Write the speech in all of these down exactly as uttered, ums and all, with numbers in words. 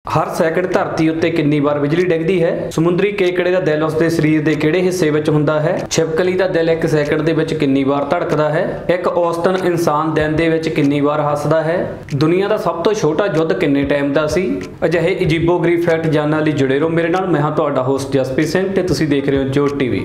हर second धरती उत्ते कितनी बार बिजली डिगदी है। समुद्री केकड़े का दिल उसके शरीर के किहड़े हिस्से विच हुंदा है। छिपकली का दिल एक सैकंड दे विच कितनी बार धड़कदा है। एक औसतन इंसान दिन दे विच कितनी बार हसदा है। दुनिया का सब तो छोटा युद्ध किन्ने टाइम दा सी। अजिहे अजीबो-गरीब फैक्ट जानने लई जुड़े रहो मेरे नाल। मैं हां तुहाडा होस्ट जसप्रीत सिंह ते तुसीं देख रहे हो जोट टीवी।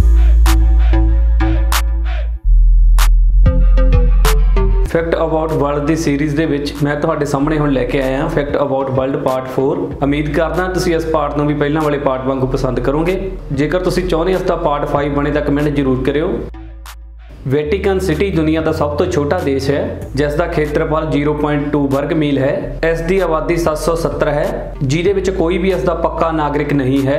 फैक्ट अबाउट वर्ल्ड की सीरीज़ दे विच मैं तुहाडे सामने हुण लैके आया fact about world part four. उम्मीद करदा तुसीं इस पार्ट नूं भी पहलां वाले पार्ट वांगू पसंद करोगे। जेकर तुसीं चाहुंदे इसदा पार्ट फाइव बने तां कमेंट जरूर करियो। वेटिकन सिटी दुनिया का सब तो छोटा देश है जिसका खेत्रफल जीरो पॉइंट टू वर्ग मील है। इसकी आबादी सात सौ सत्तर है जिहदे विच कोई भी इसका पक्का नागरिक नहीं है।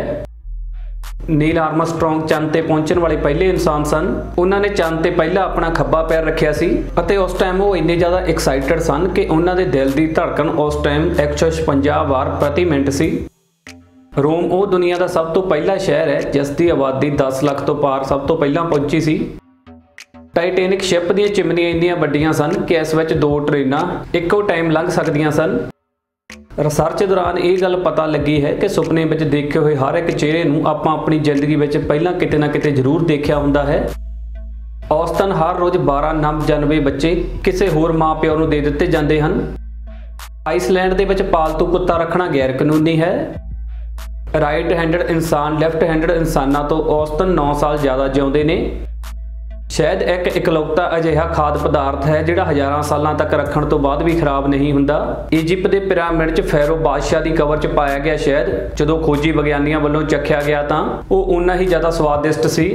नील आर्मस्ट्रॉन्ग चंद ते पहुंचने वाले पहले इंसान सन। उन्होंने चंद ते पहला अपना खब्बा पैर रखिया सी अते उस टाइम वो इन्ने ज़्यादा एक्साइटेड सन कि उन्होंने दिल की धड़कन उस टाइम एक सौ छपंजा वार प्रति मिनट सी। रोम वो दुनिया का सब तो पहला शहर है जिसकी आबादी दस लाख तो पार सब तो पहला पहुंची सी। टाइटैनिक शिप दी चिमनियां इन्नियां वड्डियां सन कि इस विच दो ट्रेनां इक्को टाइम लंघ सकदियां सन। रिसर्च दौरान ये गल पता लगी है कि सुपने में देखे हुए हर एक चेहरे नूं आपां अपनी जिंदगी में पहला किते ना किते जरूर देखा हुंदा है। औसतन हर रोज़ बारह नवजन्मे बच्चे किसी होर माँ प्यो नूं दे दिते जांदे हन। आइसलैंड दे विच पालतू कुत्ता रखना गैर कानूनी है। राइट हैंडड इंसान लैफ्ट हैंडड इंसानां तो औसतन नौ साल ज़्यादा जिउंदे ने। शायद एक इकलौता अजिहा खाद पदार्थ है जिहड़ा हज़ारां सालां तक रखण तो बाद भी खराब नहीं हुंदा। इजिप्ट के पिरामिड च फैरो बादशाह की कबर च पाया गया शायद जदों खोजी विग्यानियों वालों चखिया गया तां वो उन्ना ही ज़्यादा स्वादिष्ट सी।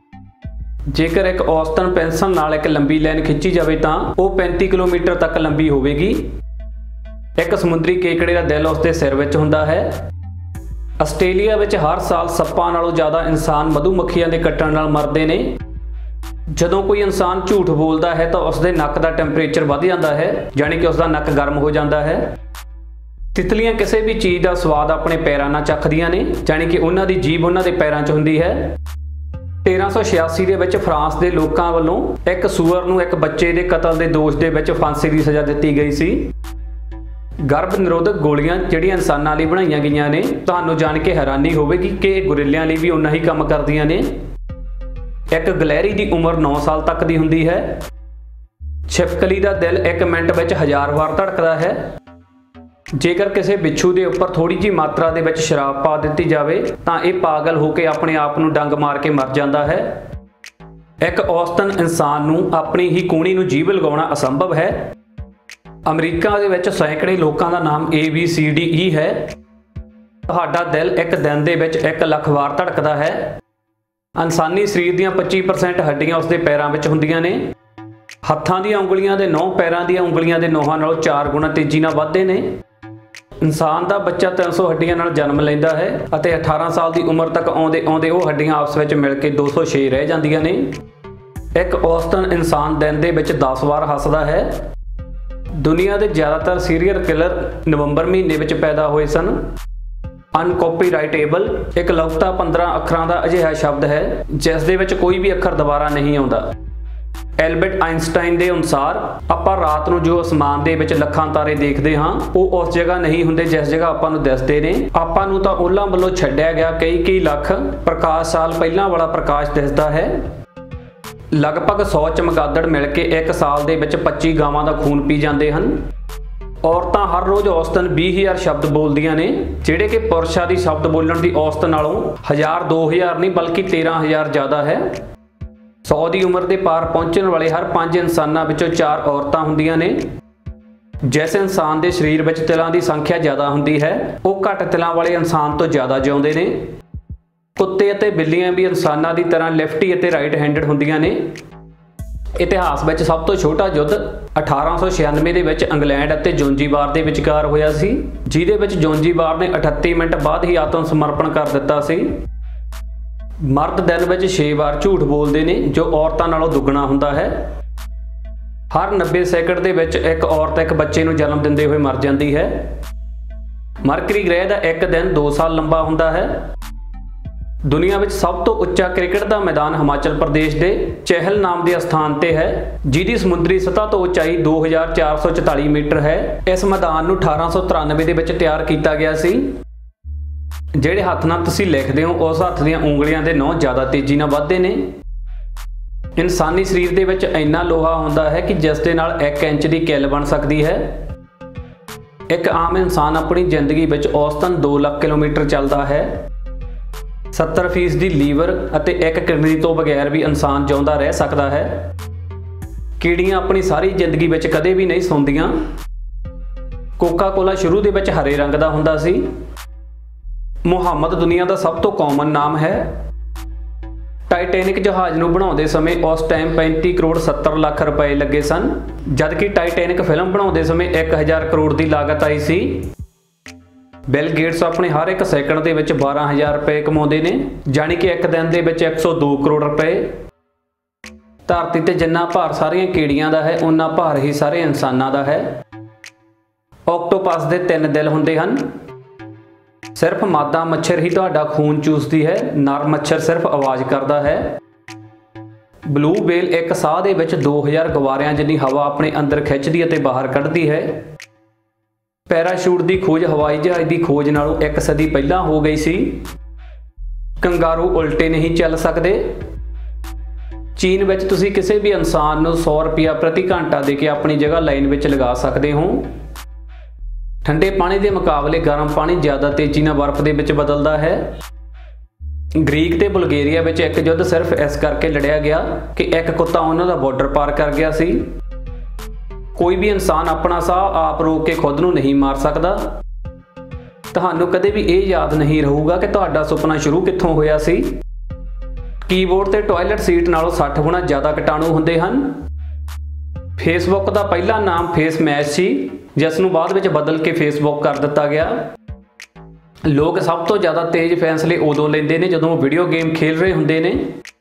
जेकर एक औसतन पेंसिल नाल एक लंबी लाइन खिंची जाए तां वो पैंती किलोमीटर तक लंबी होवेगी। एक समुद्री केकड़े का दिल उसके सिर विच हुंदा है। आस्ट्रेलिया विच हर साल सप्पां नालों ज़्यादा इंसान मधुमक्खियां दे कट्टण नाल मरदे ने। जदों कोई इंसान झूठ बोलता है तो उसके नक का टैंपरेचर बढ़ जाता है यानी कि उसका नक गर्म हो जाता है। तितलियां किसी भी चीज़ का स्वाद अपने पैरों नाल चखदियां ने यानी कि उन्हां दी जीभ उन्हां दे पैरों च हुंदी है। तेरह सौ छियासी दे विच फ्रांस के लोगों वालों एक सूअर नूं एक बच्चे के कतल के दोष के विच फांसी की सज़ा दी गई सी। गर्भ निरोधक गोलियां जिहड़ियां इंसानां लई बनाईयां गईयां ने तुहानूं जाण के हैरानी होवेगी कि गुरिल्लियां लई भी उन्ना ही काम करदियां ने। एक गलहरी की उम्र नौ साल तक की हुंदी है। छिपकली का दिल एक मिनट में हज़ार वार धड़कदा है। जेकर किसी बिच्छू के उपर थोड़ी जी मात्रा दे विच शराब पा दी जाए तो यह पागल होकर अपने आप नूं डंग मार के मर जाता है। एक औसतन इंसान नूं अपनी ही कूहणी नूं जीभ लगाउणा असंभव है। अमरीका दे विच सैकड़े लोगों का नाम A B C D E है। तुहाडा दिल एक दिन दे विच एक लख वार धड़कदा है। इंसानी शरीर दीयां पच्चीस परसेंट हड्डियां उसके पैरों में हुंदियां ने। हत्थां दीयां उंगलियां दे नौ पैरों दीयां उंगलियां दे नौहां नालों चार गुणा तेजी नाल वधदे ने। इंसान का बच्चा तीन सौ हड्डियां नाल जन्म लैंदा है अते अठारह साल की उम्र तक आउंदे आउंदे वो हड्डियां आपस में मिल के दो सौ छे रह जांदियां ने। एक औसतन इंसान दिन दे विच दस वार हसदा है। दुनिया के ज़्यादातर सीरियल किलर नवंबर महीने में पैदा हुए सन। अनकॉपीराइटेबल एक लौता पंद्रह अखरां का अजिहा शब्द है जिस दे विच कोई भी अखर दोबारा नहीं आता। एल्बर्ट आइंस्टाइन के अनुसार आपां रात नूं जो आसमान दे विच लखां तारे देखते हाँ वो उस जगह नहीं हुंदे जिस जगह आपां नूं दिसदे ने। आपां नूं तां उन्हां वल्लों छड्डिया गया कई कई लख प्रकाश साल पहलां वाला प्रकाश दिसदा है। लगभग सौ चमगादड़ मिल के एक साल दे विच पच्ची गावां दा खून पी जांदे हन। औरतां हर रोज़ औसतन बीस हज़ार शब्द बोलदियां ने जिहड़े कि पुरुषां दी शब्द बोलण दी औसत नालों हज़ार दो हज़ार नहीं बल्कि तेरह हज़ार ज़्यादा है। सौ की उम्र के पार पहुँचने वाले हर पांच इंसानां विचों चार औरतां हुंदियां ने। जिस इंसान के शरीर में तिलों की संख्या ज़्यादा हुंदी है वो घट तिलों वाले इंसान तो ज़्यादा जिउंदे ने। कुत्ते अते बिल्लियां भी इंसानां की तरह लेफ्टी अते राइट हैंडड हुंदियां ने। इतिहास में सब तो छोटा युद्ध अठारह सौ छियानवे के इंग्लैंड और जोंजीबार के विचकार होया सी जिहदे विच जोंजीबार ने अठत्ती मिनट बाद ही आत्म समर्पण कर दिता सी। मर्द दिन में छे बार झूठ बोलते हैं जो औरतों नालों दुगना हुंदा है। हर नब्बे सैकंड के विच एक औरत एक बच्चे नूं जन्म दिंदे हुए मर जाती है। मरकरी ग्रह का एक दिन दो साल लंबा हुंदा है। ਦੁਨੀਆ ਵਿੱਚ ਸਭ ਤੋਂ ਉੱਚਾ ਕ੍ਰਿਕਟ ਦਾ ਮੈਦਾਨ ਹਿਮਾਚਲ ਪ੍ਰਦੇਸ਼ ਦੇ ਚਹਿਲ ਨਾਮ ਦੇ ਸਥਾਨ ਤੇ ਹੈ, ਜਿਹਦੀ ਸਮੁੰਦਰੀ ਸਤ੍ਹਾ ਤੋਂ ਉਚਾਈ ਦੋ ਹਜ਼ਾਰ ਚਾਰ ਸੌ ਚੁਤਾਲੀ ਮੀਟਰ ਹੈ। ਇਸ ਮੈਦਾਨ ਨੂੰ ਅਠਾਰਾਂ ਸੌ ਤਰਾਨਵੇਂ ਦੇ ਵਿੱਚ ਤਿਆਰ ਕੀਤਾ ਗਿਆ ਸੀ। ਜਿਹੜੇ ਹੱਥ ਨਾਲ ਤੁਸੀਂ ਲਿਖਦੇ ਹੋ ਉਸ ਹੱਥ ਦੀਆਂ ਉਂਗਲੀਆਂ ਦੇ ਨਹੁੰ ਜ਼ਿਆਦਾ ਤੇਜ਼ੀ ਨਾਲ ਵੱਧਦੇ ਨੇ। ਇਨਸਾਨੀ ਸਰੀਰ ਦੇ ਵਿੱਚ ਇੰਨਾ ਲੋਹਾ ਹੁੰਦਾ ਹੈ ਕਿ ਜਿਸ ਦੇ ਨਾਲ ਇੱਕ ਇੰਚ ਦੀ ਕਿੱਲ ਬਣ ਸਕਦੀ ਹੈ। ਇੱਕ ਆਮ ਇਨਸਾਨ ਆਪਣੀ ਜ਼ਿੰਦਗੀ ਵਿੱਚ ਔਸਤਨ ਦੋ ਲੱਖ ਕਿਲੋਮੀਟਰ ਚੱਲਦਾ ਹੈ। ਸੱਤਰ ਫੀਸਦੀ ਲੀਵਰ ਅਤੇ ਇੱਕ ਕਿਡਨੀ ਤੋਂ ਬਗੈਰ ਵੀ ਇਨਸਾਨ ਜਿਉਂਦਾ ਰਹਿ ਸਕਦਾ ਹੈ। ਕੀੜੀਆਂ ਆਪਣੀ ਸਾਰੀ ਜ਼ਿੰਦਗੀ ਵਿੱਚ ਕਦੇ ਵੀ ਨਹੀਂ ਸੌਂਦੀਆਂ। ਕੋਕਾ ਕੋਲਾ ਸ਼ੁਰੂ ਦੇ ਵਿੱਚ ਹਰੇ ਰੰਗ ਦਾ ਹੁੰਦਾ ਸੀ। ਮੁਹੰਮਦ ਦੁਨੀਆ ਦਾ ਸਭ ਤੋਂ ਕਾਮਨ ਨਾਮ ਹੈ। ਟਾਈਟੈਨਿਕ ਜਹਾਜ਼ ਨੂੰ ਬਣਾਉਂਦੇ ਸਮੇਂ ਉਸ ਟਾਈਮ ਪੈਂਤੀ ਕਰੋੜ ਸੱਤਰ ਲੱਖ ਰੁਪਏ ਲੱਗੇ ਸਨ, ਜਦਕਿ ਟਾਈਟੈਨਿਕ ਫਿਲਮ ਬਣਾਉਂਦੇ ਸਮੇਂ ਇੱਕ ਹਜ਼ਾਰ ਕਰੋੜ ਦੀ ਲਾਗਤ ਆਈ ਸੀ। ਬਿਲ ਗੇਟਸ ਆਪਣੇ ਹਰ ਇੱਕ ਸੈਕਿੰਡ ਦੇ ਵਿੱਚ ਬਾਰਾਂ ਹਜ਼ਾਰ ਰੁਪਏ ਕਮਾਉਂਦੇ ਨੇ, ਜਾਣੀ ਕਿ ਇੱਕ ਦਿਨ ਦੇ ਵਿੱਚ ਇੱਕ ਸੌ ਦੋ ਕਰੋੜ ਰੁਪਏ। ਧਰਤੀ ਤੇ ਜਿੰਨਾ ਭਾਰ ਸਾਰੀਆਂ ਕੀੜੀਆਂ ਦਾ ਹੈ, ਉਨਾ ਭਾਰ ਹੀ ਸਾਰੇ ਇਨਸਾਨਾਂ ਦਾ ਹੈ। ਆਕਟੋਪਸ ਦੇ ਤਿੰਨ ਦਿਲ ਹੁੰਦੇ ਹਨ। ਸਿਰਫ ਮਾਦਾ ਮੱਛਰ ਹੀ ਤੁਹਾਡਾ ਖੂਨ ਚੂਸਦੀ ਹੈ, ਨਰ ਮੱਛਰ ਸਿਰਫ ਆਵਾਜ਼ ਕਰਦਾ ਹੈ। ਬਲੂ ਵੇਲ ਇੱਕ ਸਾਹ ਦੇ ਵਿੱਚ ਦੋ ਹਜ਼ਾਰ ਗੁਬਾਰਿਆਂ ਜਿੰਨੀ ਹਵਾ ਆਪਣੇ ਅੰਦਰ ਖਿੱਚਦੀ ਅਤੇ ਬਾਹਰ ਕੱਢਦੀ ਹੈ। ਪੈਰਾਸ਼ੂਟ ਦੀ ਖੋਜ ਹਵਾਈ ਜਹਾਜ਼ ਦੀ ਖੋਜ ਨਾਲੋਂ ਇੱਕ ਸਦੀ ਪਹਿਲਾਂ ਹੋ ਗਈ ਸੀ। ਕੰਗਾਰੂ ਉਲਟੇ ਨਹੀਂ ਚੱਲ ਸਕਦੇ। ਚੀਨ ਵਿੱਚ ਤੁਸੀਂ ਕਿਸੇ ਵੀ ਇਨਸਾਨ ਨੂੰ ਸੌ ਰੁਪਇਆ ਪ੍ਰਤੀ ਘੰਟਾ ਦੇ ਕੇ ਆਪਣੀ ਜਗ੍ਹਾ ਲਾਈਨ ਵਿੱਚ ਲਗਾ ਸਕਦੇ ਹੋ। ਠੰਡੇ ਪਾਣੀ ਦੇ ਮੁਕਾਬਲੇ ਗਰਮ ਪਾਣੀ ਜ਼ਿਆਦਾ ਤੇਜ਼ੀ ਨਾਲ ਬਰਫ਼ ਦੇ ਵਿੱਚ ਬਦਲਦਾ ਹੈ। ਗ੍ਰੀਕ ਤੇ ਬੁਲਗੇਰੀਆ ਵਿੱਚ ਇੱਕ ਯੁੱਧ ਸਿਰਫ ਇਸ ਕਰਕੇ ਲੜਿਆ ਗਿਆ ਕਿ ਇੱਕ ਕੁੱਤਾ ਉਹਨਾਂ ਦਾ ਬਾਰਡਰ ਪਾਰ ਕਰ ਗਿਆ ਸੀ। ਕੋਈ ਵੀ ਇਨਸਾਨ ਆਪਣਾ ਸਾਹ ਆਪ ਰੋਕ ਕੇ ਖੁਦ ਨੂੰ ਨਹੀਂ ਮਾਰ ਸਕਦਾ। ਤੁਹਾਨੂੰ ਕਦੇ ਵੀ ਇਹ ਯਾਦ ਨਹੀਂ ਰਹੂਗਾ ਕਿ ਤੁਹਾਡਾ ਸੁਪਨਾ ਸ਼ੁਰੂ ਕਿੱਥੋਂ ਹੋਇਆ ਸੀ। ਕੀਬੋਰਡ ਤੇ ਟਾਇਲਟ ਸੀਟ ਨਾਲੋਂ ਸੱਠ ਗੁਣਾ ਜ਼ਿਆਦਾ ਕੀਟਾਣੂ ਹੁੰਦੇ ਹਨ। ਫੇਸਬੁੱਕ ਦਾ ਪਹਿਲਾ ਨਾਮ ਫੇਸ ਮੈਸ਼ ਸੀ, ਜਿਸ ਨੂੰ ਬਾਅਦ ਵਿੱਚ ਬਦਲ ਕੇ ਫੇਸਬੁੱਕ ਕਰ ਦਿੱਤਾ ਗਿਆ। ਲੋਕ ਸਭ ਤੋਂ ਜ਼ਿਆਦਾ ਤੇਜ਼ ਫੈਸਲੇ ਉਦੋਂ ਲੈਂਦੇ ਨੇ ਜਦੋਂ ਉਹ ਵੀਡੀਓ ਗੇਮ ਖੇਡ ਰਹੇ ਹੁੰਦੇ ਨੇ।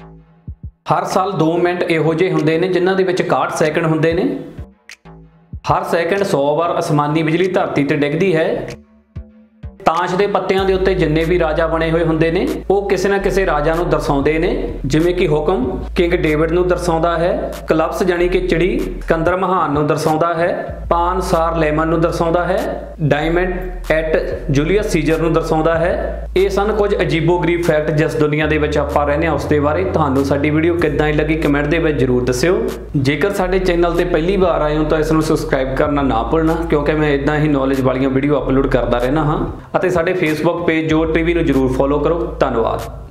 ਹਰ ਸਾਲ ਦੋ ਮਿੰਟ ਇਹੋ ਜਿਹੇ ਹੁੰਦੇ ਨੇ ਜਿਨ੍ਹਾਂ ਦੇ ਵਿੱਚ ਇਕਾਹਠ ਸੈਕਿੰਡ ਹੁੰਦੇ ਨੇ। ਹਰ ਸੈਕਿੰਡ ਸੌ ਵਾਰ ਅਸਮਾਨੀ ਬਿਜਲੀ ਧਰਤੀ ਤੇ ਡਿੱਗਦੀ ਹੈ। ਤਾਸ਼ ਦੇ ਪੱਤਿਆਂ ਦੇ ਉੱਤੇ ਜਿੰਨੇ ਵੀ ਰਾਜਾ ਬਣੇ ਹੋਏ ਹੁੰਦੇ ਨੇ, ਉਹ ਕਿਸੇ ਨਾ ਕਿਸੇ ਰਾਜਾ ਨੂੰ ਦਰਸਾਉਂਦੇ ਨੇ, ਜਿਵੇਂ ਕਿ ਹੁਕਮ ਕਿੰਗ ਡੇਵਿਡ ਨੂੰ ਦਰਸਾਉਂਦਾ ਹੈ। ਕਲਪਸ ਜਾਣੀ ਕਿ ਚਿੜੀ ਸਿਕੰਦਰ ਮਹਾਨ ਨੂੰ ਦਰਸਾਉਂਦਾ ਹੈ। ਪਾਨ ਸਾਰ ਲੈਮਨ ਨੂੰ ਦਰਸਾਉਂਦਾ ਹੈ। ਡਾਇਮੰਡ ਐਟ ਜੂਲੀਅਸ ਸੀਜ਼ਰ ਨੂੰ ਦਰਸਾਉਂਦਾ ਹੈ। ਇਹ ਸਨ ਕੁਝ ਅਜੀਬੋ-ਗਰੀਬ ਫੈਕਟ ਜਿਸ ਦੁਨੀਆ ਦੇ ਵਿੱਚ ਆਪਾਂ ਰਹਿੰਦੇ ਹਾਂ ਉਸ ਦੇ ਬਾਰੇ। ਤੁਹਾਨੂੰ ਸਾਡੀ ਵੀਡੀਓ ਕਿੱਦਾਂ ਦੀ ਲੱਗੀ ਕਮੈਂਟ ਦੇ ਵਿੱਚ ਜ਼ਰੂਰ ਦੱਸਿਓ। ਜੇਕਰ ਸਾਡੇ ਚੈਨਲ ਤੇ ਪਹਿਲੀ ਵਾਰ ਆਏ ਹੋ ਤਾਂ ਇਸ ਨੂੰ ਸਬਸਕ੍ਰਾਈਬ ਕਰਨਾ ਨਾ ਭੁੱਲਣਾ, ਕਿਉਂਕਿ ਮੈਂ ਇਦਾਂ ਹੀ ਨੌਲੇਜ ਵਾਲੀਆਂ ਵੀਡੀਓ ਅਪਲੋਡ ਕਰਦਾ ਰਹਿਣਾ ਹਾਂ। ਅਤੇ ਸਾਡੇ ਫੇਸਬੁੱਕ ਪੇਜ ਜੋ ਟੀਵੀ ਨੂੰ ਜ਼ਰੂਰ ਫੋਲੋ ਕਰੋ। ਧੰਨਵਾਦ।